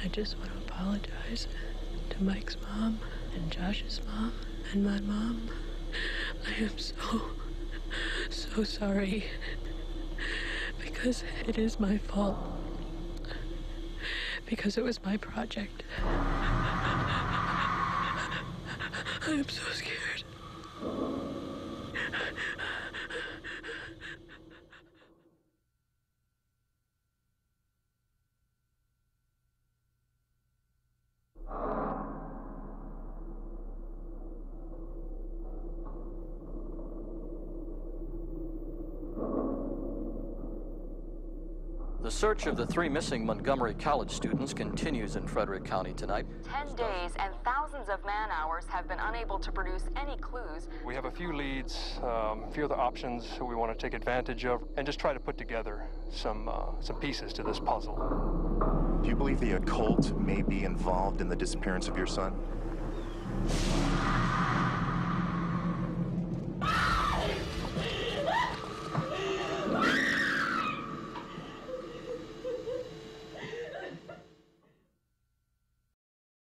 I just want to apologize to Mike's mom and Josh's mom and my mom. I am so sorry. Because it is my fault. Because it was my project. I am so scared. The search of the 3 missing Montgomery College students continues in Frederick County tonight. 10 days and thousands of man-hours have been unable to produce any clues. We have a few leads, a few other options that we want to take advantage of, and just try to put together some pieces to this puzzle. Do you believe the occult may be involved in the disappearance of your son?